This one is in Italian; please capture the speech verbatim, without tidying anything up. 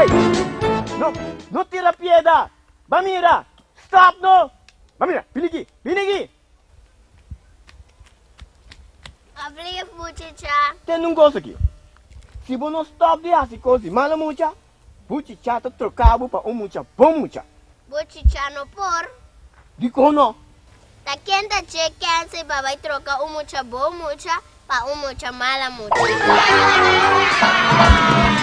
Hey! No, no tira pieda! Bamira! Stop, no! Bamira, pinigi! Pinigi! Oblief, Buchicha. Te non cosa aqui. Se você não stop de assim coisa, mala mucha, Buchicha te trocava para um mucha, bom mucha. Buchicha no por. Dico no. Ta kenta che kanse babai troca un mucha bo mucha pa un mucha mala mucha.